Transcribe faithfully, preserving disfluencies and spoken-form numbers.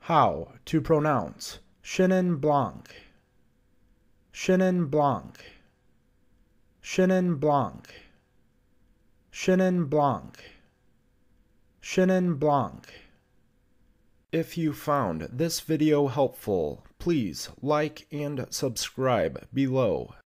How to pronounce Chenin Blanc. Chenin Blanc. Chenin Blanc. Chenin Blanc. Chenin Blanc. If you found this video helpful, please like and subscribe below.